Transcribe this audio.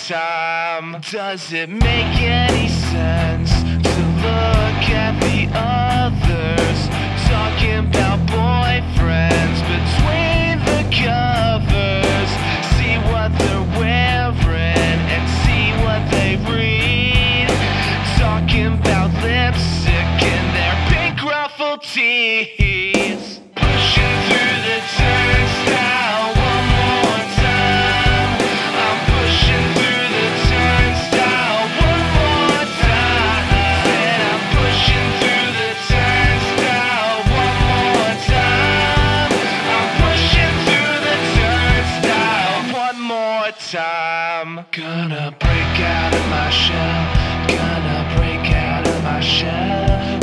time. Does it make any sense to look at the others, talking about boyfriends between the covers? See what they're wearing and see what they read, talking about lipstick and their pink ruffled tees. Pushing through the turnstile one more time. I'm pushing through the turnstile one more time. Said I'm pushing through the turnstile one more time. I'm pushing through the turnstile one more time. Gonna break out of my shell. Gonna break out of my shell.